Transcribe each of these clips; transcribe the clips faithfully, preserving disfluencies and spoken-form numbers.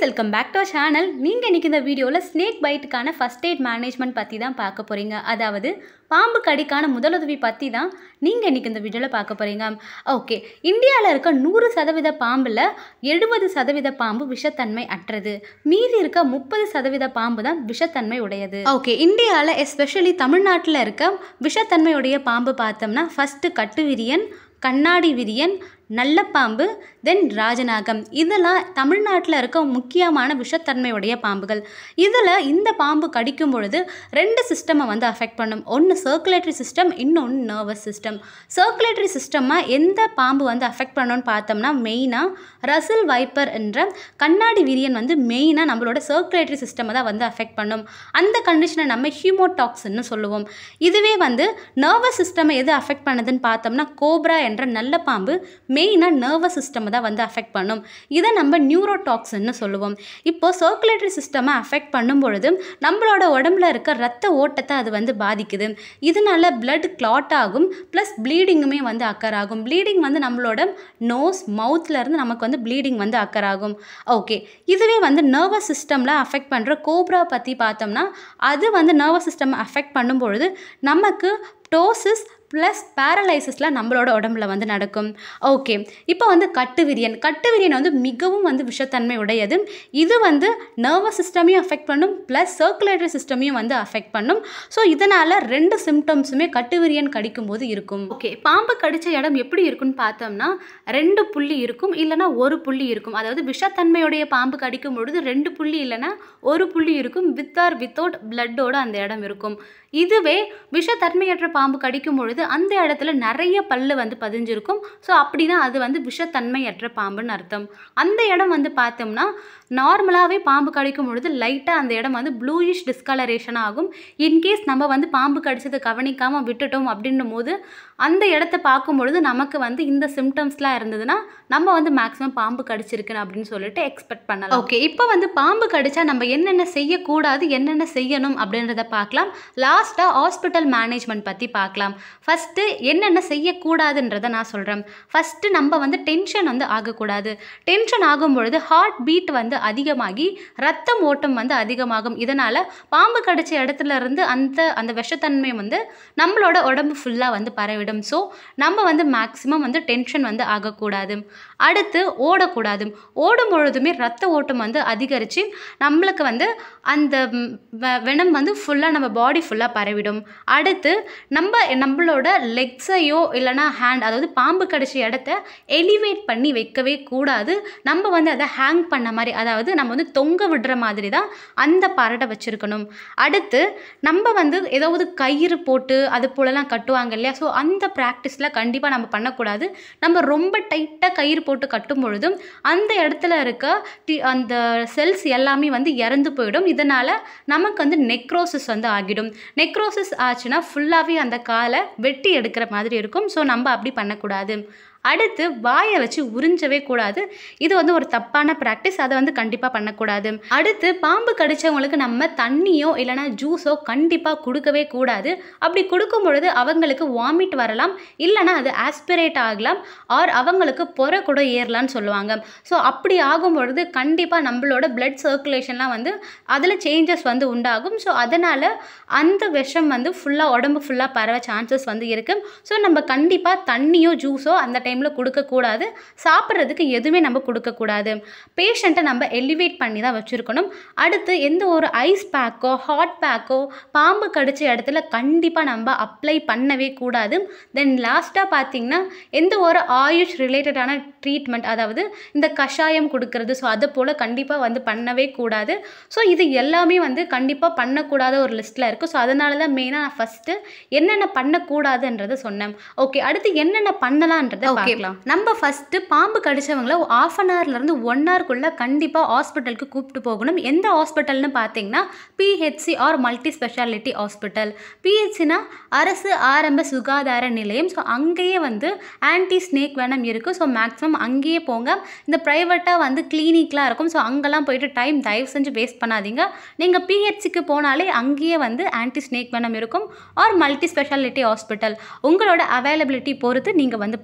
welcome back to our channel. நீங்க இன்னைக்கு இந்த வீடியோல ஸ்னேக் பைட்டுக்கான ஃபர்ஸ்ட் எய்ட் மேனேஜ்மெண்ட் பத்தி தான் பார்க்க போறீங்க. அதாவது பாம்பு கடிக்கான முதலுதவி பத்தி தான் நீங்க இன்னைக்கு இந்த வீடியோல பார்க்க போறீங்க. ஓகே, இந்தியால இருக்க நூறு சதவீதம் பாம்புல எழுபது சதவீதம் பாம்பு விஷத்தன்மை அற்றது. மீதி இருக்க முப்பது சதவீதம் பாம்பு தான் விஷத்தன்மை உடையது. ஓகே, இந்தியால எஸ்பெஷலி தமிழ்நாட்டில் இருக்க விஷத்தன்மையுடைய பாம்பு பார்த்தோம்னா ஃபர்ஸ்ட் கட்டுவிரியன், கண்ணாடி விரியன், நல்ல பாம்பு, தென் ராஜநாகம். இதெல்லாம் தமிழ்நாட்டில் இருக்க முக்கியமான விஷத்தன்மையுடைய பாம்புகள். இதில் இந்த பாம்பு கடிக்கும் பொழுது ரெண்டு சிஸ்டமை வந்து அஃபெக்ட் பண்ணும். ஒன்று சர்க்குலேட்டரி சிஸ்டம், இன்னொன்று நர்வஸ் சிஸ்டம். சர்க்குலேட்டரி சிஸ்டமாக எந்த பாம்பு வந்து அஃபெக்ட் பண்ணணும்னு பார்த்தோம்னா மெயினாக ரசில் வைப்பர் என்ற கண்ணாடி விரியன் வந்து மெயினாக நம்மளோட சர்க்குலேட்டரி சிஸ்டமை தான் வந்து அஃபெக்ட் பண்ணும். அந்த கண்டிஷனை நம்ம ஹியூமோடாக்ஸ்ன்னு சொல்லுவோம். இதுவே வந்து நர்வஸ் சிஸ்டமை எது அஃபெக்ட் பண்ணுதுன்னு பார்த்தோம்னா கோப்ரா என்ற நல்ல பாம்பு மெயினாக நர்வஸ் சிஸ்டம் தான் வந்து அஃபெக்ட் பண்ணும். இதை நம்ம நியூரோடாக்ஸ்ன்னு சொல்லுவோம். இப்போ சர்க்குலேட்டரி சிஸ்டமை அஃபெக்ட் பண்ணும் பொழுது நம்மளோட உடம்புல இருக்க ரத்த ஓட்டத்தை அது வந்து பாதிக்குது. இதனால பிளட் கிளாட் ஆகும், ப்ளஸ் ப்ளீடிங்குமே வந்து அக்கர் ஆகும். ப்ளீடிங் வந்து நம்மளோட நோஸ் மவுத்ல இருந்து நமக்கு வந்து ப்ளீடிங் வந்து அக்கர் ஆகும். ஓகே, இதுவே வந்து நர்வஸ் சிஸ்டமில் அஃபெக்ட் பண்ணுற கோப்ரா பற்றி பார்த்தோம்னா அது வந்து நர்வஸ் சிஸ்டம் அஃபெக்ட் பண்ணும் பொழுது நமக்கு டோசிஸ் ப்ளஸ் பேரலைசிஸ்லாம் நம்மளோட உடம்புல வந்து நடக்கும். ஓகே, இப்போ வந்து கட்டுவிரியன் கட்டுவிரியன் வந்து மிகவும் வந்து விஷத்தன்மை உடையது. இது வந்து நர்வஸ் சிஸ்டமையும் அஃபெக்ட் பண்ணும், ப்ளஸ் சர்க்குலேட்டரி சிஸ்டமையும் வந்து அஃபெக்ட் பண்ணும். ஸோ இதனால் ரெண்டு சிம்டம்ஸுமே கட்டுவிரியன் கடிக்கும் போது இருக்கும். ஓகே, பாம்பு கடித்த இடம் எப்படி இருக்குன்னு பார்த்தோம்னா ரெண்டு புள்ளி இருக்கும், இல்லைனா ஒரு புள்ளி இருக்கும். அதாவது விஷத்தன்மையுடைய பாம்பு கடிக்கும் பொழுது ரெண்டு புள்ளி இல்லைனா ஒரு புள்ளி இருக்கும். வித் ஆர் வித்தவுட் பிளட்டோட அந்த இடம் இருக்கும். இதுவே விஷத்தன்மையற்ற பாம்பு கடிக்கும் பொழுது அந்த இடத்துல நிறைய பல்லு வந்து பதிஞ்சிருக்கும். ஸோ அப்படின்னா அது வந்து விஷத்தன்மையற்ற பாம்புன்னு அர்த்தம். அந்த இடம் வந்து பார்த்தோம்னா நார்மலாகவே பாம்பு கடிக்கும் பொழுது லைட்டாக அந்த இடம் வந்து ப்ளூயிஷ் டிஸ்கலரேஷன் ஆகும். இன்கேஸ் நம்ம வந்து பாம்பு கடிச்சதை கவனிக்காமல் விட்டுட்டோம் அப்படின்னும் போது அந்த இடத்த பார்க்கும் பொழுது நமக்கு வந்து இந்த சிம்டம்ஸ்லாம் இருந்ததுன்னா நம்ம வந்து மேக்ஸிமம் பாம்பு கடிச்சிருக்குன்னு அப்படின்னு சொல்லிட்டு எக்ஸ்பெக்ட் பண்ணலாம். ஓகே, இப்போ வந்து பாம்பு கடிச்சா நம்ம என்னென்ன செய்யக்கூடாது, என்னென்ன செய்யணும் அப்படின்றத பார்க்கலாம். லாஸ்ட்டாக ஹாஸ்பிட்டல் மேனேஜ்மெண்ட் பற்றி பார்க்கலாம். ஃபஸ்ட்டு என்னென்ன செய்யக்கூடாதுன்றதை நான் சொல்கிறேன். ஃபஸ்ட்டு நம்ம வந்து டென்ஷன் வந்து ஆகக்கூடாது. டென்ஷன் ஆகும் பொழுது ஹார்ட் பீட் வந்து அதிகமாகி ரத்தம் ஓட்டம் வந்து அதிகமாகும். இதனால் பாம்பு கடிச்ச இடத்துல இருந்து அந்த அந்த விஷத்தன்மை வந்து நம்மளோட உடம்பு ஃபுல்லாக வந்து பரவிடும். ஸோ நம்ம வந்து மேக்ஸிமம் வந்து டென்ஷன் வந்து ஆகக்கூடாது. அடுத்து ஓடக்கூடாது. ஓடும் பொழுதுமே ரத்த ஓட்டம் வந்து அதிகரித்து நம்மளுக்கு வந்து அந்த வெனம் வந்து ஃபுல்லாக நம்ம பாடி ஃபுல்லாக பரவிடும். அடுத்து நம்ம நம்மளோட லெக்ஸையோ இல்லைனா ஹேண்ட், அதாவது பாம்பு கடிச்ச இடத்த எலிவேட் பண்ணி வைக்கவே கூடாது. நம்ம வந்து அதை ஹேங் பண்ண மாதிரி, அதாவது நம்ம வந்து தொங்க விடுற மாதிரி தான் அந்த பரடை வச்சுருக்கணும். அடுத்து நம்ம வந்து ஏதாவது கயிறு போட்டு அது போலலாம் கட்டுவாங்க இல்லையா, ஸோ அந்த ப்ராக்டிஸில் கண்டிப்பாக நம்ம பண்ணக்கூடாது. நம்ம ரொம்ப டைட்டாக கயிறு போட்டு கட்டும் பொழுதும் அந்த இடத்துல இருக்க டி அந்த செல்ஸ் எல்லாமே வந்து இறந்து போயிடும். இதனால் நமக்கு வந்து நெக்ரோசிஸ் வந்து ஆகிடும். நெக்ரோசிஸ் ஆச்சுன்னா ஃபுல்லாகவே அந்த காலை வெட்டி எடுக்கிற மாதிரி இருக்கும். ஸோ நம்ம அப்படி பண்ணக்கூடாது. அடுத்து வாயை வச்சு உறிஞ்சவே கூடாது. இது வந்து ஒரு தப்பான ப்ராக்டிஸ், அதை வந்து கண்டிப்பாக பண்ணக்கூடாது. அடுத்து பாம்பு கடித்தவங்களுக்கு நம்ம தண்ணியோ இல்லைனா ஜூஸோ கண்டிப்பாக கொடுக்கவே கூடாது. அப்படி கொடுக்கும் பொழுது அவங்களுக்கு வாமிட் வரலாம், இல்லைனா அது ஆஸ்பிரேட் ஆகலாம், ஆர் அவங்களுக்கு பொறை கூட ஏறலான்னு சொல்லுவாங்க. ஸோ அப்படி ஆகும் பொழுது கண்டிப்பாக நம்மளோட பிளட் சர்க்குலேஷன்லாம் வந்து அதில் சேஞ்சஸ் வந்து உண்டாகும். ஸோ அதனால் அந்த விஷம் வந்து ஃபுல்லாக உடம்பு ஃபுல்லாக பரவ சான்சஸ் வந்து இருக்குது. ஸோ நம்ம கண்டிப்பாக தண்ணியோ ஜூஸோ அந்த டைம் கொடுக்கக்கூடாது. சாப்பிட்றதுக்கு எதுவுமே நம்ம கொடுக்கக்கூடாது. பேஷண்ட்டை நம்ம எலிவேட் பண்ணி தான் வச்சுருக்கணும். அடுத்து எந்த ஒரு ஐஸ் பேக்கோ ஹாட் பேக்கோ பாம்பு கடிச்ச இடத்துல கண்டிப்பாக நம்ம அப்ளை பண்ணவே கூடாது. தென் லாஸ்ட்டாக பார்த்திங்கன்னா எந்த ஒரு ஆயுஷ் ரிலேட்டடான ட்ரீட்மெண்ட், அதாவது இந்த கஷாயம் கொடுக்கறது, ஸோ அதை போல் கண்டிப்பாக வந்து பண்ணவே கூடாது. ஸோ இது எல்லாமே வந்து கண்டிப்பாக பண்ணக்கூடாத ஒரு லிஸ்ட்டில் இருக்குது. ஸோ அதனால தான் மெயினாக நான் ஃபஸ்ட்டு என்னென்ன பண்ணக்கூடாதுன்றதை சொன்னேன். ஓகே, அடுத்து என்னென்ன பண்ணலான்றதை பார்க்கலாம். நம்ம ஃபஸ்ட்டு பாம்பு கடிச்சவங்கள ஆஃப் அன் ஹவர்லேருந்து ஒன் ஹவர்க்குள்ளே கண்டிப்பாக ஹாஸ்பிட்டலுக்கு கூப்பிட்டு போகணும். எந்த ஹாஸ்பிட்டல்னு பார்த்தீங்கன்னா PHC or multi speciality hospital. பிஹெச்சினா அரசு ஆரம்ப சுகாதார நிலையம். ஸோ அங்கேயே வந்து ஆன்டி ஸ்னேக் வெனம் இருக்குது. ஸோ மேக்ஸிமம் அங்கேயே போங்க. இந்த ப்ரைவேட்டாக வந்து கிளினிக்லாம் இருக்கும். ஸோ அங்கெல்லாம் போயிட்டு டைம் தயவு செஞ்சு வேஸ்ட் பண்ணாதீங்க. நீங்கள் பிஹெச்சிக்கு போனாலே அங்கேயே வந்து ஆன்டி ஸ்னேக் வெனம் இருக்கும். ஆர் மல்டி ஸ்பெஷாலிட்டி ஹாஸ்பிட்டல் உங்களோட அவைலபிலிட்டி பொறுத்து நீங்கள் வந்து போங்க.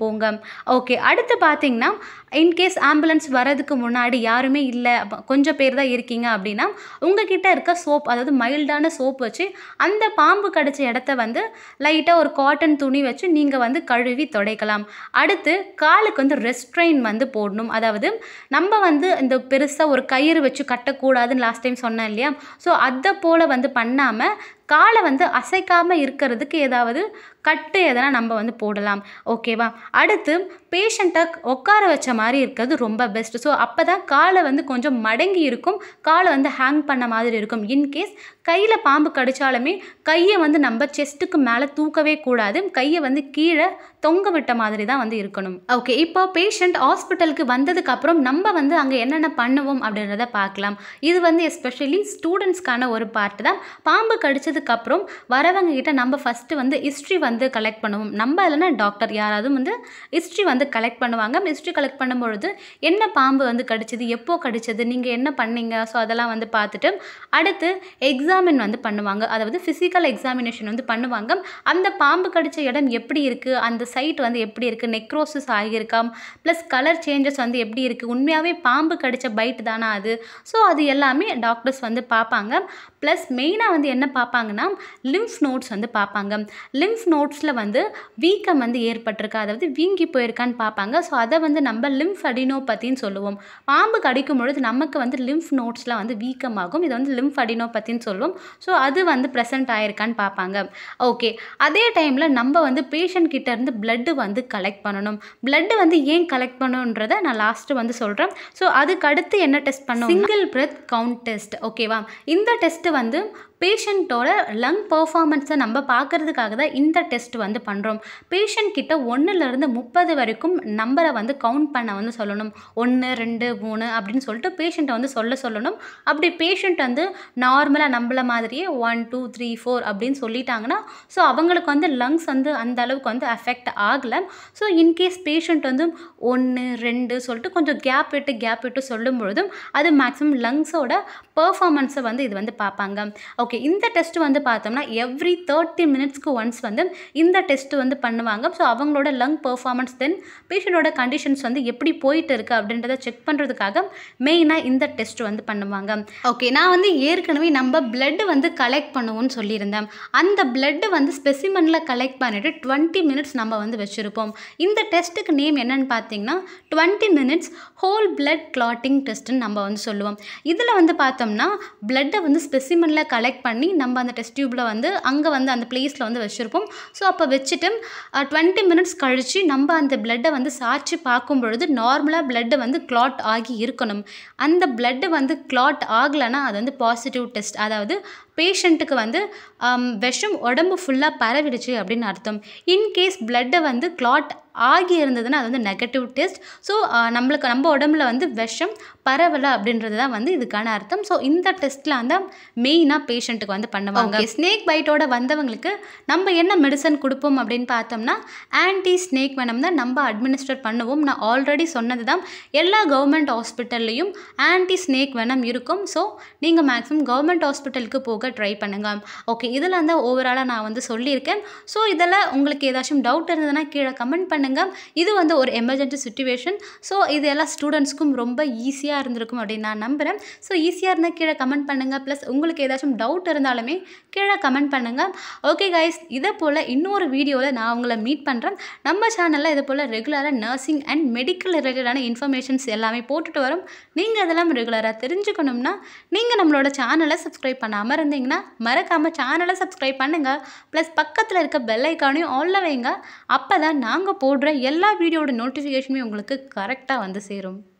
ஓகே, அடுத்து பார்த்தீங்கன்னா இன்கேஸ் ஆம்புலன்ஸ் வரதுக்கு முன்னாடி யாருமே இல்லை, கொஞ்சம் பேர் தான் இருக்கீங்க அப்படின்னா உங்ககிட்ட இருக்க சோப், அதாவது மைல்டான சோப் வச்சு அந்த பாம்பு கடிச்ச இடத்த வந்து லைட்டாக ஒரு காட்டன் துணி வச்சு நீங்கள் வந்து கழுவி துடைக்கலாம். அடுத்து காலுக்கு வந்து ரெஸ்ட்ரெயின் வந்து போடணும். அதாவது நம்ம வந்து இந்த பெருசாக ஒரு கயிறு வச்சு கட்டக்கூடாதுன்னு லாஸ்ட் டைம் சொன்னேன் இல்லையா? ஸோ அதை போல் வந்து பண்ணாமல் காலை வந்து அசைக்காமல் இருக்கிறதுக்கு ஏதாவது கட்டு எதனா நம்ம வந்து போடலாம். ஓகேவா? அடுத்து பேஷண்ட்டை உட்கார வச்ச மாதிரி இருக்கிறது ரொம்ப பெஸ்ட். ஸோ அப்போ தான் காலை வந்து கொஞ்சம் மடங்கி இருக்கும், காலை வந்து ஹேங் பண்ண மாதிரி இருக்கும். இன்கேஸ் கையில் பாம்பு கடித்தாலுமே கையை வந்து நம்ம செஸ்ட்டுக்கு மேலே தூக்கவே கூடாது, கையை வந்து கீழே தொங்க விட்ட மாதிரி தான் வந்து இருக்கணும். ஓகே, இப்போ பேஷண்ட் ஹாஸ்பிட்டலுக்கு வந்ததுக்கப்புறம் நம்ம வந்து அங்கே என்னென்ன பண்ணுவோம் அப்படின்றத பார்க்கலாம். இது வந்து எஸ்பெஷலி ஸ்டூடெண்ட்ஸ்க்கான ஒரு பார்ட் தான். பாம்பு கடிச்சதுக்கப்புறம் வரவங்க கிட்ட நம்ம ஃபஸ்ட்டு வந்து ஹிஸ்ட்ரி வந்து கலெக்ட் பண்ணுவோம். நம்ம இல்லைனா டாக்டர் யாராவது வந்து ஹிஸ்ட்ரி வந்து கலெக்ட் பண்ணுவாங்க. ஹிஸ்ட்ரி கலெக்ட் பண்ணும்பொழுது என்ன பாம்பு வந்து கடிச்சது, எப்போ கடிச்சது, நீங்கள் என்ன பண்ணீங்க, ஸோ அதெல்லாம் வந்து பார்த்துட்டு அடுத்து எக்ஸாமின் வந்து பண்ணுவாங்க. அதாவது ஃபிசிக்கல் எக்ஸாமினேஷன் வந்து பண்ணுவாங்க. அந்த பாம்பு கடிச்ச இடம் எப்படி இருக்குது, அந்த சைட் வந்து எப்படி இருக்குது, நெக்ரோசிஸ் ஆகியிருக்கா, ப்ளஸ் கலர் சேஞ்சஸ் வந்து எப்படி இருக்குது, உண்மையாகவே பாம்பு கடிச்ச பைட் தானா அது, ஸோ அது எல்லாமே டாக்டர்ஸ் வந்து பார்ப்பாங்க. ப்ளஸ் மெயினாக வந்து என்ன பார்ப்பாங்கன்னா லிம்ஃப் நோட்ஸ் வந்து பார்ப்பாங்க. லிம்ஃப் நோட்ஸில் வந்து வீக்கம் வந்து ஏற்பட்டிருக்கா, அதாவது வீங்கி போயிருக்கான்னு பார்ப்பாங்க. ஸோ அதை வந்து நம்ம லிம்ஃப் அடினோபத்தின்னு சொல்லுவோம். பாம்பு கடிக்கும் பொழுது நமக்கு வந்து லிம்ஃப் நோட்ஸில் வந்து வீக்கமாகும், இதை வந்து லிம்ஃப் அடினோபத்தின்னு சொல்லுவோம். ஸோ அது வந்து ப்ரெசென்ட் ஆகிருக்கான்னு பார்ப்பாங்க. ஓகே, அதே டைமில் நம்ம வந்து பேஷண்ட் கிட்ட இருந்து பிளட்டு வந்து கலெக்ட் பண்ணணும். பிளட்டு வந்து ஏன் கலெக்ட் பண்ணணுன்றதை நான் லாஸ்ட்டு வந்து சொல்கிறேன். ஸோ அதுக்கு அடுத்து என்ன டெஸ்ட் பண்ணோம், சிங்கிள் பிரெத் கவுண்ட் டெஸ்ட். ஓகேவா? இந்த டெஸ்ட்டு வந்து பேஷண்ட்டோட லங் பர்ஃபார்மன்ஸை நம்ம பார்க்குறதுக்காக தான் இந்த டெஸ்ட் வந்து பண்ணுறோம். பேஷண்ட் கிட்ட ஒன்றுலேருந்து முப்பது வரைக்கும் நம்பரை வந்து கவுண்ட் பண்ண வந்து சொல்லணும். ஒன்று ரெண்டு மூணு அப்படின்னு சொல்லிட்டு பேஷண்ட்டை வந்து சொல்ல சொல்லணும். அப்படி பேஷண்ட் வந்து நார்மலாக நம்மள மாதிரியே ஒன் டூ த்ரீ ஃபோர் அப்படின்னு சொல்லிட்டாங்கன்னா ஸோ அவங்களுக்கு வந்து லங்ஸ் வந்து அந்த அளவுக்கு வந்து அஃபெக்ட் ஆகலை. ஸோ இன்கேஸ் பேஷண்ட் வந்து ஒன்று ரெண்டு சொல்லிட்டு கொஞ்சம் கேப் விட்டு கேப் விட்டு சொல்லும் பொழுதும் அது மேக்ஸிமம் லங்ஸோட பர்ஃபார்மன்ஸை வந்து இது வந்து பார்ப்பாங்க. ஓகே, இந்த டெஸ்ட் வந்து பார்த்தோம்னா எவ்ரி தேர்ட்டி மினிட்ஸ்க்கு ஒன்ஸ் வந்து இந்த டெஸ்ட் வந்து பண்ணுவாங்க. ஸோ அவங்களோட லங் பர்ஃபார்மன்ஸ் தென் பேஷண்டோட கண்டிஷன்ஸ் வந்து எப்படி போயிட்டு இருக்குது அப்படின்றத செக் பண்ணுறதுக்காக மெயினாக இந்த டெஸ்ட் வந்து பண்ணுவாங்க. ஓகே, நான் வந்து ஏற்கனவே நம்ம பிளட்டு வந்து கலெக்ட் பண்ணுவோம்னு சொல்லியிருந்தேன். அந்த பிளட்டு வந்து ஸ்பெசிமனில் கலெக்ட் பண்ணிவிட்டு டுவெண்ட்டி மினிட்ஸ் நம்ம வந்து வச்சுருப்போம். இந்த டெஸ்ட்டுக்கு நேம் என்னென்னு பார்த்தீங்கன்னா twenty minutes whole blood clotting டெஸ்ட்டுன்னு நம்ம வந்து சொல்லுவோம். இதில் வந்து பார்த்தோம்னா பிளட்டை வந்து ஸ்பெசிமனில் கலெக்ட் பண்ணி நம்ம அந்த டெஸ்ட் டியூப்பில் வந்து அங்கே வந்து அந்த பிளேஸில் வந்து வச்சுருப்போம். ஸோ அப்போ வச்சுட்டு டுவெண்ட்டி மினிட்ஸ் கழித்து நம்ம அந்த பிளட்டை வந்து சாய்ச்சி பார்க்கும் பொழுது நார்மலாக பிளட்டு வந்து கிளாட் ஆகி இருக்கணும். அந்த பிளட்டு வந்து கிளாட் ஆகலைன்னா அது வந்து பாசிட்டிவ் டெஸ்ட், அதாவது பேஷண்ட்டுக்கு வந்து விஷம் உடம்பு ஃபுல்லாக பரவிடுச்சு அப்படின்னு அர்த்தம். இன்கேஸ் பிளட்டை வந்து கிளாட் ஆகி இருந்ததுன்னா அது வந்து நெகட்டிவ் டெஸ்ட். ஸோ நம்மளுக்கு நம்ம உடம்புல வந்து விஷம் பரவலை அப்படின்றது தான் வந்து இதுக்கான அர்த்தம். ஸோ இந்த டெஸ்ட்டில் அந்த மெயினாக பேஷண்ட்டுக்கு வந்து பண்ணுவாங்க. ஸ்னேக் பைட்டோட வந்தவங்களுக்கு நம்ம என்ன மெடிசன் கொடுப்போம் அப்படின்னு பார்த்தோம்னா ஆன்டி ஸ்னேக் வெனம் தான் நம்ம அட்மினிஸ்ட்ரேட் பண்ணுவோம். நான் ஆல்ரெடி சொன்னது தான், எல்லா கவர்மெண்ட் ஹாஸ்பிட்டல்லையும் ஆன்டி ஸ்னேக் வெனம் இருக்கும். ஸோ நீங்கள் மேக்ஸிமம் கவர்மெண்ட் ஹாஸ்பிட்டலுக்கு போக ட்ரை பண்ணுங்கள். ஓகே, இதெல்லாம் தான் ஓவராலாக நான் வந்து சொல்லியிருக்கேன். ஸோ இதெல்லாம் உங்களுக்கு ஏதாச்சும் டவுட் இருந்ததுன்னா கீழே கமெண்ட் பண்ணுங்கள். இது வந்து ஒரு எமர்ஜென்சி சுச்சுவேஷன். ஸோ இது எல்லா ஸ்டூடெண்ட்ஸ்க்கும் ரொம்ப ஈஸியாக இருந்திருக்கும் அப்படின்னு நான் நம்புகிறேன். ஸோ ஈஸியாக இருந்தால் கீழே கமெண்ட் பண்ணுங்கள். ப்ளஸ் உங்களுக்கு ஏதாச்சும் டவுட் இருந்தாலுமே கீழே கமெண்ட் பண்ணுங்கள். ஓகே கைஸ், இதை போல் இன்னொரு வீடியோவில் நான் உங்களை மீட் பண்ணுறேன். நம்ம சேனலில் இதை போல் ரெகுலராக நர்சிங் அண்ட் மெடிக்கல் ரிலேட்டடான இன்ஃபர்மேஷன்ஸ் எல்லாமே போட்டுட்டு வரோம். நீங்கள் அதெல்லாம் ரெகுலராக தெரிஞ்சுக்கணும்னா நீங்கள் நம்மளோட சேனலை சப்ஸ்கிரைப் பண்ணாமல் இருந்தீங்கன்னா மறக்காமல் சேனலை சப்ஸ்கிரைப் பண்ணுங்கள். ப்ளஸ் பக்கத்தில் இருக்க பெல் ஐக்கானையும் ஆல்ல வைங்க. அப்போ தான் நாங்கள் போடுற எல்லா வீடியோட நோட்டிஃபிகேஷனுமே உங்களுக்கு கரெக்டாக வந்து சேரும்.